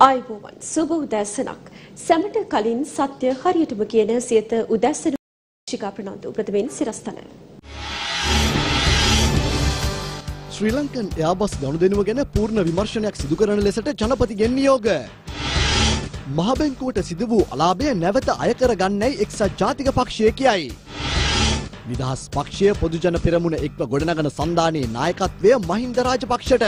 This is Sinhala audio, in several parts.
ආයුබෝවන් සුබ උදෑසනක් සැමට කලින් සත්‍ය හරියටම කියන සියත උදෑසන ශිකා ප්‍රනාන්දු ප්‍රථමයෙන් සිරස්තල ශ්‍රී ලංකන් එයාබස් ගනුදෙනුව ගැන පූර්ණ විමර්ශනයක් සිදු කරන ලෙසට ජනපතිගෙන් නියෝග මහ බැංකුවට සිදු වූ අලාභය නැවත අය කර ගන්නයි එක්සත් ජාතික පක්ෂය කියයි. නිදහස් පක්ෂය පොදු ජන පෙරමුණ එක්ව ගොඩනගන සන්ධානයේ නායකත්වය මහින්ද රාජපක්ෂට.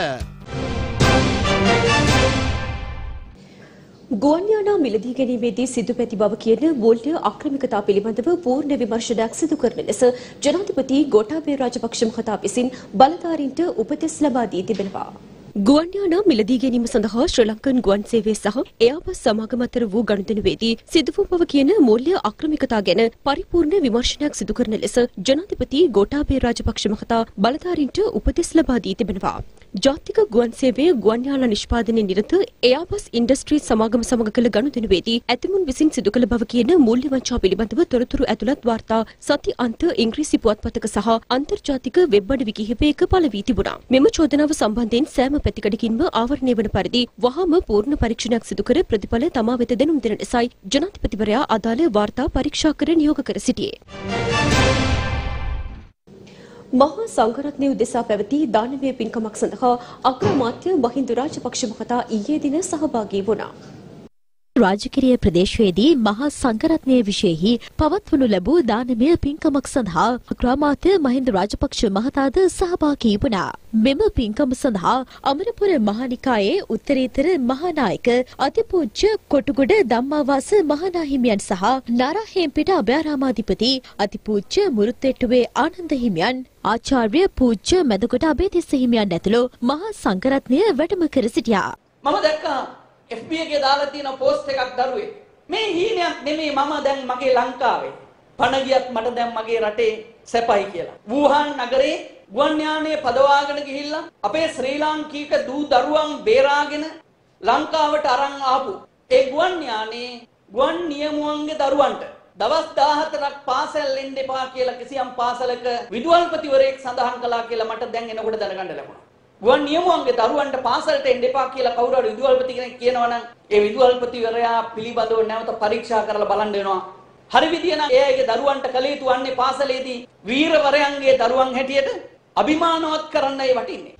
ගුවන් යානා මිලදී ගැනීමේදී සිදු පැති බව කියන මූල්‍ය අක්‍රමිකතා පිළිබඳව පූර්ණ විමර්ශනයක් සිදු කරන ලෙස ජනාධිපති ගෝඨාභය රාජපක්ෂ මහතා විසින් බලධාරීන්ට උපදෙස් ලබා දී තිබෙනවා. ගුවන් යානා මිලදී ගැනීම සඳහා ශ්‍රී ලංකන් ගුවන් සේවය සහ එයාබස් සමාගම අතර වූ ගනුදෙනුවේදී සිදු වූ බව කියන මූල්‍ය අක්‍රමිකතා ගැන පරිපූර්ණ විමර්ශනයක් සිදු කරන ලෙස ජනාධිපති ගෝඨාභය රාජපක්ෂ මහතා බලධාරීන්ට උපදෙස් ලබා දී තිබෙනවා. ජාතික ගුවන් සේවය ගුවන් යාන නිෂ්පාදනයේ නිරත එයාබස් ඉන්ඩස්ට්‍රී සමාගම සමග කළ ගනුදෙනුවේදී ඇතිමුන් විසින් සිදු කළ බව කියන මූල්‍ය වංචාව පිළිබඳව තොරතුරු ඇතුළත් වාර්තා සති අන්ත ඉංග්‍රීසි පුවත්පතක සහ අන්තර්ජාතික වෙබ් අඩවි කිහිපයක පළ වී තිබුණා. මෙම චෝදනාව සම්බන්ධයෙන් සෑම පැතිකඩකින්ම ආවරණය වන පරිදි වහාම පූර්ණ පරීක්ෂණයක් සිදු කර ප්‍රතිඵල තමා වෙත දෙනුම් දෙන ලෙසයි ජනාධිපතිවරයා අදාළ වාර්තා පරීක්ෂා කර නියෝග කර සිටියේ. මහා සංඝරත්නය උදෙසා පැවති දානමය පින්කමක් සඳහා අග්‍රාමාත්‍ය මහින්ද රාජපක්ෂ මහතා ඊයේ දින සහභාගී වුණා. රාජකීය ප්‍රදේශයේදී මහා සංඝරත්නය විශේෂෙහි පවත්වනු ලැබූ දානමය පින්කමක් සඳහා අග්‍රාමාත්‍ය මහින්ද රාජපක්ෂ මහතාද සහභාගී වුණා. මෙම පින්කම සඳහා අමරපුර මහානිකායේ උත්තරීතර මහානායක අතිපූජ්‍ය කොටුගොඩ ධම්මාවාස මහානාහිමියන් සහ නාරාහෙම්පිට අභයාරාමාධිපති අතිපූජ්‍ය මුරුත්තෙට්ටුවේ ආනන්ද හිමියන් ආචාර්ය පූජ්‍ය මැදකොට අබේතිස්ස හිමියන් ඇතුළු මහා සංඝරත්නය වැඩම කර සිටියා. මම දැක්කා FB එකේ දාලා තියෙන පෝස්ට් එකක් දරුවේ. මේ හීනයක් නෙමෙයි මම දැන් මගේ ලංකාවේ. පණ ගියත් මට දැන් මගේ රටේ සැපයි කියලා. වූහාන් නගරේ ගුවන් යානයේ පදවාගෙන ගිහිල්ලා අපේ ශ්‍රී ලාංකික දූ දරුවන් බේරාගෙන ලංකාවට අරන් ආපු ඒ ගුවන් යානයේ ගුවන් නියමුවන්ගේ දරුවන්ට දවස් 14ක් පාසල් එන්න එපා කියලා කිසියම් පාසලක විදුහල්පතිවරයෙක් සඳහන් කළා කියලා මට දැන් එනකොට දැනගන්න ලැබුණා. ගුවන් නියමුවන්ගේ දරුවන්ට පාසලට එන්න එපා කියලා කවුරු හරි විදුහල්පති කෙනෙක් කියනවා නම් ඒ විදුහල්පතිවරයා පිළිබඳව නැවත පරීක්ෂා කරලා බලන්න වෙනවා. හරි විදිය නම් එයාගේ දරුවන්ට කළ යුතු වන්නේ පාසලේදී වීරවරයන්ගේ දරුවන් හැටියට අභිමානවත් කරන්නයි වටින්නේ.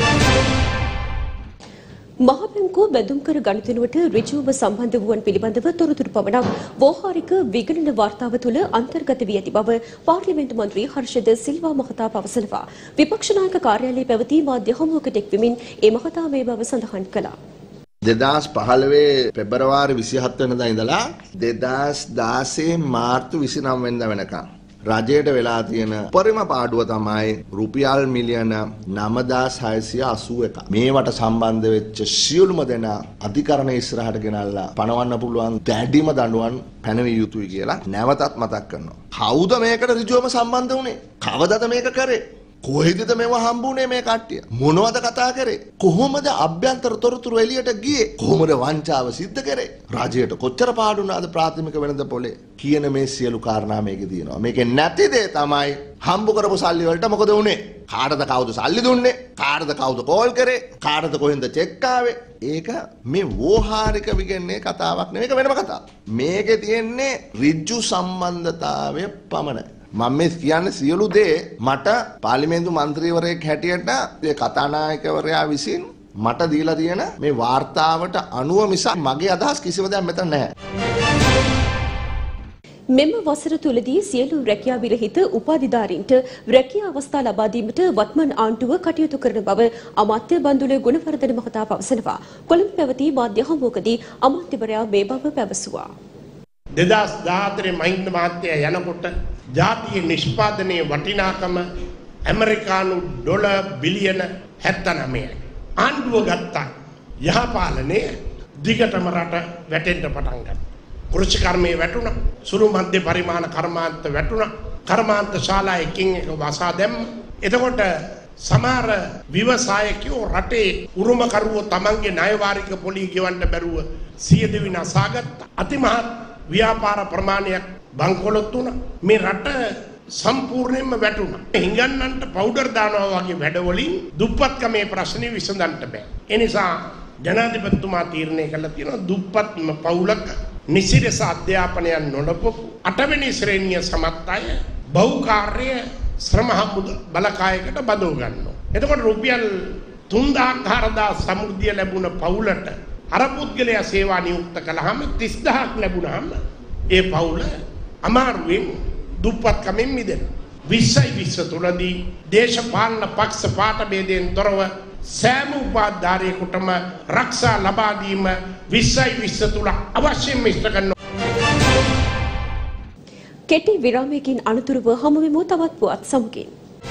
මහ බැංකුව බැඳුම් කර ගනුදෙනුවට ඍජුවම සම්බන්ධ වූවන් පිළිබඳව තොරතුරු පමණක් වෝහාරික විගණන වාර්තාව තුළ අන්තර්ගත වී ඇති බව පාර්ලිමේන්තු මන්ත්‍රී හර්ෂද සිල්වා මහතා පවසනවා. විපක්ෂ නායක කාර්යාලයේ පැවති මාධ්‍ය හමුවකට එක්වමින් ඒ මහතා මේ බව සඳහන් කළා. 2015 පෙබරවාරි 27 වෙනිදා ඉඳලා 2016 මාර්තු 29 වෙනිදා වෙනකම් රජයට වෙලා තියෙන උපරිම පාඩුව තමයි රුපියල් මිලියන 9681. මේවට සම්බන්ධ වෙච්ච සියලුම දෙනා අධිකරණ ඉස්සරහට ගෙනල්ලා පනවන්න පුළුවන් දැඩිම දඬුවම් පැනවිය යුතුයි කියලා නැවතත් මතක් කරනවා. කවුද මේකට ඍජුවම සම්බන්ධ වුනේ? කවදද මේක කරේ? කොහෙදද මේව හම්බුනේ මේ කට්ටිය? මොනවද කතා කරේ? කොහොමද අභ්‍යන්තර තොරතුරු එළියට ගියේ? කොහොමද වංචාව සිද්ධ කරේ? රජයට කොච්චර පාඩු වුණාද ප්‍රාථමික වෙළඳ පොලේ? කියන මේ සියලු කාරණා මේකේ තියෙනවා. මේකේ නැති දේ තමයි හම්බු කරපු සල්ලි වලට මොකද වුනේ? කාටද කවුද සල්ලි දුන්නේ? කාටද කවුද කෝල් කරේ? කාටද කොහෙන්ද චෙක් ආවේ? ඒක මේ වෝහාරික විගන්නේ කතාවක් නෙවෙයි, වෙනම කතාවක්. මේකේ තියෙන්නේ ඍජු සම්බන්ධතාවය පමණයි. මම මේ කියන්නේ සියලු දේ මට පාර්ලිමේන්තු මන්ත්‍රීවරයෙක් හැටියට ඒ කතානායකවරයා විසින් මට දීලා තියෙන මේ වාර්තාවට අනුව මිසක් මගේ අදහස් කිසිම දෙයක් මෙතන නැහැ. මෙම වසර තුලදී සියලු රැකියා විරහිත උපාධිධාරීන්ට රැකියා අවස්ථා ලබා දීමට වත්මන් ආණ්ඩුව කටයුතු කරන බව අමාත්‍ය බන්දුල ගුණවර්ධන මහතා පවසනවා. කොළඹ පැවති මාධ්‍ය හමුවකදී අමාත්‍යවරයා මේ බව පැවසුවා. 2014 මහින්ද මහත්තයා යනකොට ජාතිය නිෂ්පාදනයේ වටිනාකම ඇමරිකානු ඩොලර් බිලියන 79යි. ආණ්ඩුව ගත්තා යහපාලනයේ දිගටම රට වැටෙන්න පටන් ගත්තා. කෘෂි කර්මයේ වැටුණා. සුළු මධ්‍ය පරිමාණ කර්මාන්ත වැටුණා. කර්මාන්ත ශාලා එකින් එක වසා දැම්ම. එතකොට සමහර ව්‍යවසායකයෝ රටේ උරුමකරුවෝ තමන්ගේ ණය වාරික පොලි ගෙවන්න බැරුව සියද විනාශාගත්තා. අතිමහත් ව්‍යාපාර ප්‍රමාණයක් බංකොලොත් වුණා. මේ රට සම්පූර්ණයෙන්ම වැටුණා. හිඟන්නන්ට පවුඩර් දානවා වගේ වැඩවලින් දුප්පත්කමේ ප්‍රශ්නේ විසඳන්න බෑ. ඒ නිසා ජනාධිපතිතුමා තීරණය කළා තියෙනවා දුප්පත්ම පවුලක නිසිරස අධ්‍යාපනය නොලබපු 8 වෙනි ශ්‍රේණිය සමත් අය බහුකාර්ය ශ්‍රම බලකායකට බදව ගන්නවා. එතකොට රුපියල් 3,000 සමෘද්ධිය ලැබුණ පවුලට අර පුද්ගලයා සේවා නියුක්ත කළාම 30,000ක් ලැබුණාම ඒ පවුල අමාරුවෙන් දුප්පත්කමින් මිදෙනවා. 2020 තුලදී දේශපාලන පක්ෂ පාට ભેදයෙන් තොරව සෑම උපාධාරයෙකුටම ආරක්ෂා ලබා දීම 2020 තුල අවශ්‍යම ඉෂ්ට කරනවා. කෙටි විරාමයකින් අනතුරුව හමු වෙමු තවත් පුවත් සමගින්.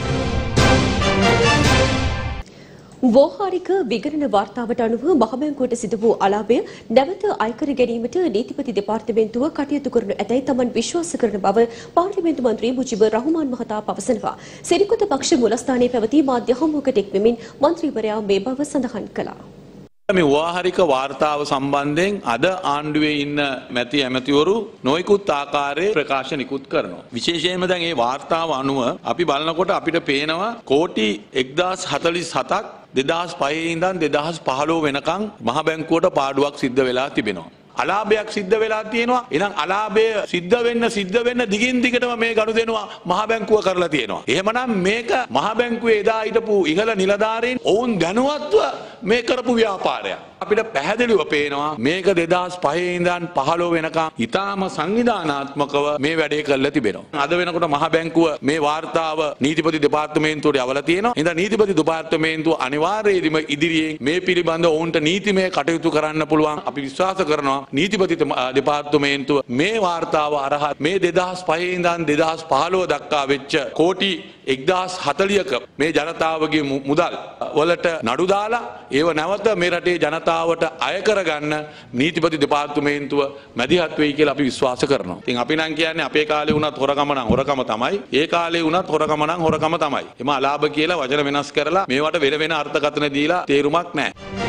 වෝහාරික විගණන වාර්තාවට අනුව මහ බැංකුවට සිදු වූ අලාභය නැවත අයකර ගැනීමට නීතිපති දෙපාර්තමේන්තුව කටයුතු කරනු ඇතැයි තමන් විශ්වාස කරන බව පාර්ලිමේන්තු මන්ත්‍රී මුජිබුර් රහ්මාන් මහතා පවසනවා. සෙනඟ පක්ෂ මූලස්ථානයේ පැවති මාධ්‍ය හමුවකට එක් වෙමින් මන්ත්‍රීවරයා මේ බව සඳහන් කළා. මේ ව්‍යවහාරික වාර්තාව සම්බන්ධයෙන් අද ආණ්ඩුවේ ඉන්න මැති ඇමතිවරු නොයෙකුත් ආකාරයේ ප්‍රකාශ නිකුත් කරනවා. විශේෂයෙන්ම දැන් මේ වාර්තාව අනුව අපි බලනකොට අපිට පේනවා කෝටි 1047ක් 2005 ඉඳන් 2015 වෙනකන් මහ බැංකුවට පාඩුවක් සිද්ධ වෙලා තිබෙනවා. අලාභයක් සිද්ධ වෙලා තියෙනවා. එහෙනම් අලාභය සිද්ධ වෙන්න දිගින් දිගටම මේ ගනුදෙනුව මහ බැංකුව කරලා තියෙනවා. එහෙමනම් මේක මහ බැංකුවේ එදා හිටපු ඉහළ නිලධාරීන් ඔවුන් දැනුවත්ව මේ කරපු ව්‍යාපාරයක්. අපිට පැහැදිලිව පේනවා මේක 2005 ඉඳන් 15 වෙනකම් ඊටාම සංවිධානාත්මකව මේ වැඩේ කරලා තිබෙනවා. අද වෙනකොට මහ බැංකුව මේ වාර්තාව නීතිපති දෙපාර්තමේන්තුවට යවලා තියෙනවා. ඉතින් නීතිපති දෙපාර්තමේන්තුව අනිවාර්යයෙන්ම ඉදිරියෙන් මේ පිළිබඳව ඔවුන්ට නීතිමය කටයුතු කරන්න පුළුවන්. අපි විශ්වාස කරනවා නීතිපති දෙපාර්තමේන්තුව මේ වාර්තාව අරහත් මේ 2005 ඉඳන් 2015 දක්වා වෙච්ච කෝටි 1040ක මේ ජනතාවගේ මුදල් වලට නඩු දාලා ඒව නැවත මේ රටේ ජනතාවට අය කරගන්න නීතිපති දෙපාර්තමේන්තුව මැදිහත් වෙයි කියලා අපි විශ්වාස කරනවා. ඉතින් අපි නම් කියන්නේ අපේ කාලේ වුණත් හොරකම නම් හොරකම තමයි. ඒ කාලේ වුණත් හොරකම නම් හොරකම තමයි. එම අලාභ කියලා වචන වෙනස් කරලා මේවට වෙන අර්ථකථන දීලා තේරුමක් නැහැ.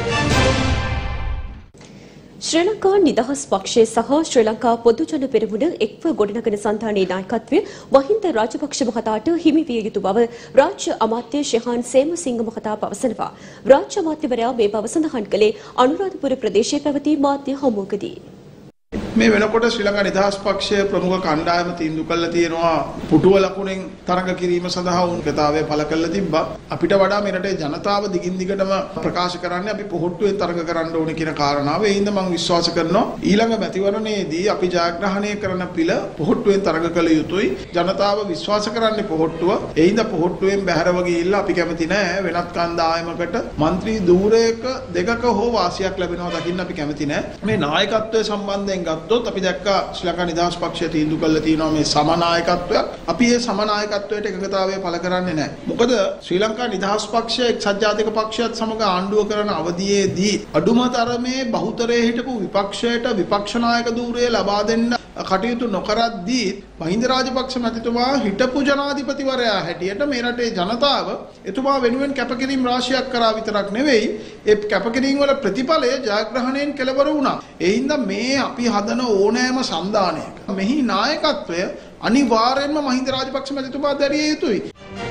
ශ්‍රී ලංකා නිදහස් පක්ෂය සහ ශ්‍රී ලංකා පොදු ජන පෙරමුණ එක්ව ගොඩනගන සංධානයේ නායකත්වය මහින්ද රාජපක්ෂ මහතාට හිමි විය යුතු බව රාජ්‍ය අමාත්‍ය ශිහාන් සේමසිංහ මහතා පවසනවා. රාජ්‍ය අමාත්‍යවරයා මේ බව සඳහන් කළේ අනුරාධපුර ප්‍රදේශයේ පැවති මාධ්‍ය හමුවකදී. මේ වෙනකොට ශ්‍රී ලංකා නිදහස් පක්ෂයේ ප්‍රමුඛ කණ්ඩායම තීන්දුව කළා තියෙනවා පුටුව ලකුණෙන් තරඟ කිරීම සඳහා උන් කතාවේ පළ කළා තිබ්බා. අපිට වඩා මේ රටේ ජනතාව දිගින් දිගටම ප්‍රකාශ කරන්නේ අපි පොහොට්ටුවෙන් තරඟ කරන්න ඕනේ කියන කාරණාව. ඒ හින්දා මම විශ්වාස කරනවා ඊළඟ මැතිවරණයේදී අපි ජයග්‍රහණය කරන පිළ පොහොට්ටුවෙන් තරඟ කළ යුතුයි. ජනතාව විශ්වාස කරන්නේ පොහොට්ටුව. ඒ හින්දා පොහොට්ටුවෙන් බැහැරව ගිහිල්ලා අපි කැමති නැහැ වෙනත් කණ්ඩායමකට മന്ത്രി ධූරයක දෙකක හෝ වාසියක් ලැබෙනවා දකින්න අපි කැමති නැහැ. මේ නායකත්වය සම්බන්ධයෙන් අපි දැක්කා ශ්‍රී ලංකා නිදහස් පක්ෂය තීන්දුව කළා තියෙනවා මේ සමනායකත්වයක්. අපි මේ සමනායකත්වයට එකඟතාවය පළ කරන්නේ නැහැ. මොකද ශ්‍රී ලංකා නිදහස් පක්ෂය එක්සත් ජාතික පක්ෂයත් සමග ආණ්ඩුව කරන අවධියේදී අඩුම තරමේ බහුතරයේ හිටපු විපක්ෂයට විපක්ෂ නායක ධූරය ලබා දෙන්න කටයුතු නොකරද්දී මහින්ද රාජපක්ෂ මැතිතුමා හිටපු ජනාධිපතිවරයා හැටියට මේ රටේ ජනතාව එතුමා වෙනුවෙන් කැපකිරීම රාශියක් කරා විතරක් නෙවෙයි ඒ කැපකිරීම වල ප්‍රතිඵලය ජයග්‍රහණයෙන් කෙලවර වුණා. ඒ හින්දා මේ අපි හදන ඕනෑම සන්දානයක මෙහි නායකත්වය අනිවාර්යයෙන්ම මහින්ද රාජපක්ෂ මැතිතුමා දැරිය යුතුයි.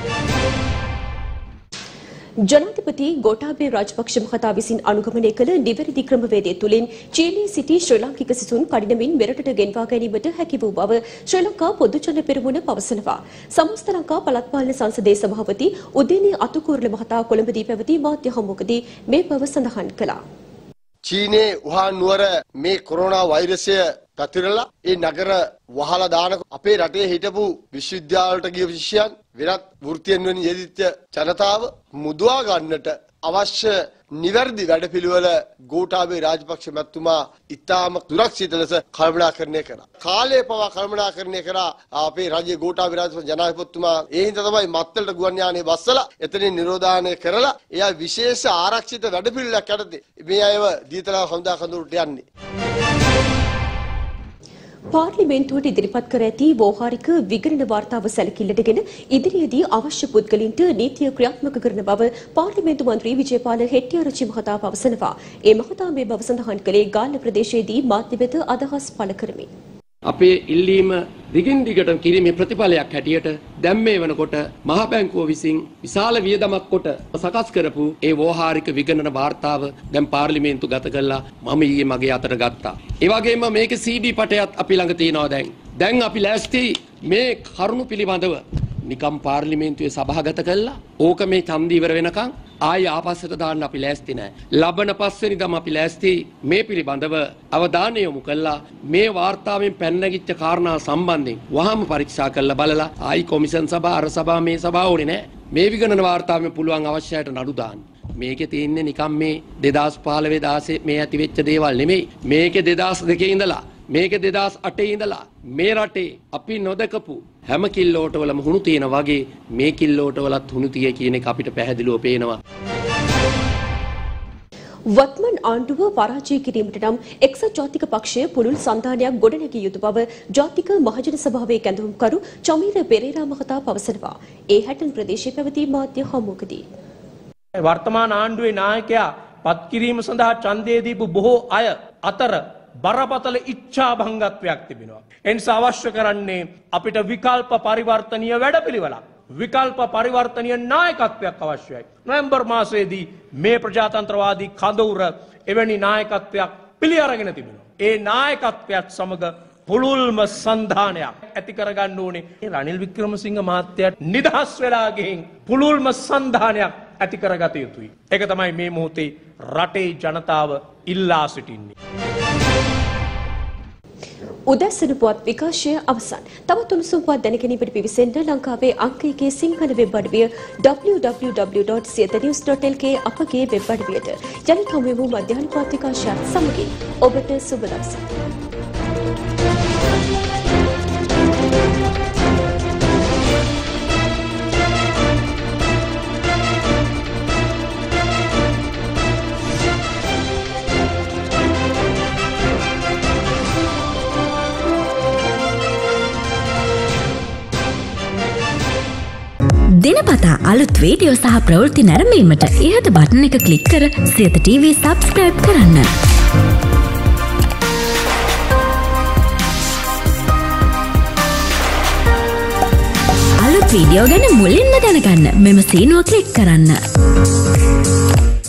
ජනාධිපති ගෝඨාභය රාජපක්ෂ මහතා විසින් අනුගමනය කළ නිවැරදි ක්‍රමවේදය තුළින් චීනයේ සිටි ශ්‍රී ලාංකික සිසුන් කඩිනමින් මෙරටට ගෙන්වා ගැනීමට හැකි වූ බව ශ්‍රී ලංකා පොදු ජන පෙරමුණ පවසනවා. සමස්ත ලංකා පළාත් පාලන සංසදයේ සභාපති උදේනි අතුකෝරළ මහතා කොළඹදී පැවති මාධ්‍ය හමුවකදී මේ බව සඳහන් කළා. චීනයේ වුහාන් නුවර මේ කොරෝනා වෛරසය පැතිරලා ඒ නගර වහලා දාන අපේ රටේ හිටපු විශ්වවිද්‍යාලවලට ගිය ශිෂ්‍යයන් වෙනත් වෘත්තියෙන් වෙන යෙදිච්ච ජනතාව මුදවා ගන්නට අවශ්‍ය නිවැරදි වැඩපිළිවෙල ගෝඨාභය රාජපක්ෂ මැතිතුමා ඉතාම සුරක්ෂිත ලෙස කළමනාකරණය කරා. කාලය පවා කළමනාකරණය කරා අපේ රජයේ ගෝඨාභය රාජපක්ෂ ජනාධිපතිතුමා. ඒ හින්දා තමයි මත්තලට ගුවන් යානේ බස්සලා එතනින් නිරෝධානය කරලා එයා විශේෂ ආරක්ෂිත වැඩපිළිවෙලක් යටතේ මේ අයව දීතලා හඳා කඳුරට යන්නේ. පාර්ලිමේන්තුවට ඉදිරිපත් කර ඇති වෝහාරික විගණන වාර්තාව සැලකිල්ලටගෙන ඉදිරියේදී අවශ්‍ය පුද්ගලින්ට නීතිය ක්‍රියාත්මක කරන බව පාර්ලිමේන්තු මන්ත්‍රී විජේපාල හෙට්ටිආරච්චි මහතා පවසනවා. ඒ මහතා මේ බව සඳහන් කළේ ගාල්ල ප්‍රදේශයේදී මාධ්‍ය වෙත අදහස් පළ කරමින්. අපේ ඉල්ලීම දිගින් දිගටම කිරීමේ ප්‍රතිඵලයක් හැටියට දැන් මේ වෙනකොට මහ බැංකුව විසින් විශාල වියදමක් කොට සකස් කරපු ඒ වෝහාරික විගණන වාර්තාව දැන් පාර්ලිමේන්තු ගත කළා මම ඊයේ මගේ අතට ගත්තා. ඒ වගේම මේකේ CD පටයත් අපි ළඟ තියෙනවා දැන්. දැන් අපි ලෑස්ති මේ කරුණු පිළිබඳව නිකම් පාර්ලිමේන්තුවේ සභාගත කළා. ඕක මේ ඡන්ද ඉවර වෙනකන් ආය ආපස්සට දාන්න අපි ලෑස්ති නැහැ. ලබන පස්වෙනිදාම අපි ලෑස්ති මේ පිළිබඳව අවධානය යොමු කළා. මේ වාර්තාවෙන් පැනනගිච්ච කාරණා සම්බන්ධයෙන් වහාම පරීක්ෂා කරලා බලලා ආයි කොමිෂන් සභා අර සභා මේ සභා ඕනේ නැහැ. මේ විගණන වාර්තාවෙන් පුළුවන් අවශ්‍යයට නඩු දාන්න. මේකේ තියෙන්නේ නිකම් මේ 2015 16 මේ ඇති වෙච්ච දේවල් නෙමෙයි. මේකේ 2002 ඉඳලා මේක 2008 ඉඳලා මේ රටේ අපි නොදකපු හැම කිල්ලෝටවලම හුණු තියෙන වගේ මේ කිල්ලෝටවලත් හුණු තිය කියන එක අපිට පැහැදිලිව පේනවා. වත්මන් ආණ්ඩුව පරාජය කිරීමට නම් එක්සත් ජාතික පක්ෂය පුළුල් සන්ධානයක් ගොඩනැගිය යුතු බව ජාතික මහජන සභාවේ කැඳවුම්කරු චමීර පෙරේරා මහතා පවසනවා. ඒ හැටන් ප්‍රදේශයේ පැවති මාධ්‍ය හමුවකදී වර්තමාන ආණ්ඩුවේ නායකයා පත් කිරීම සඳහා ඡන්දය දීපු බොහෝ අය අතර බරපතල ඉච්ඡා භංගත්වයක් තිබෙනවා. එනිසා අවශ්‍ය කරන්නේ අපිට විකල්ප පරිවර්තනීය වැඩපිළිවෙලක්. විකල්ප පරිවර්තනීය නායකත්වයක් අවශ්‍යයි. නොවැම්බර් මාසයේදී මේ ප්‍රජාතන්ත්‍රවාදී කඳවුර එවැනි නායකත්වයක් පිළි අරගෙන තිබෙනවා. ඒ නායකත්වයක් සමග පුළුල්ම සන්ධානයක් ඇති කරගන්න ඕනේ. රනිල් වික්‍රමසිංහ මහත්තයාට නිදහස් වෙලා ගිහින් පුළුල්ම සන්ධානයක් ඇති කරගත යුතුයි. ඒක තමයි මේ මොහොතේ රටේ ජනතාව ඉල්ලා සිටින්නේ. උදැසන පුවත් විකාශය අවසන්. තවත් උණුසුම් පුවත් දැනගැනීමට පිවිසෙන්න ලංකාවේ අංක 1 සිංහල වෙබ් අඩවිය www.siethanews.lk අපගේ වෙබ් අඩවියට. යලිත් හමු වෙමු මධ්‍යහන පුවත් විකාශයත් සමගින්. ඔබට සුබ දවසක්. දිනපතා අලුත් වීඩියෝ සහ ප්‍රවෘත්ති නැරඹීමට ඉහත බටන් එක ක්ලික් කර සියත TV සබ්ස්ක්‍රයිබ් කරන්න. අලුත් වීඩියෝ ගැන මුලින්ම දැනගන්න මෙම සීනුව ක්ලික් කරන්න.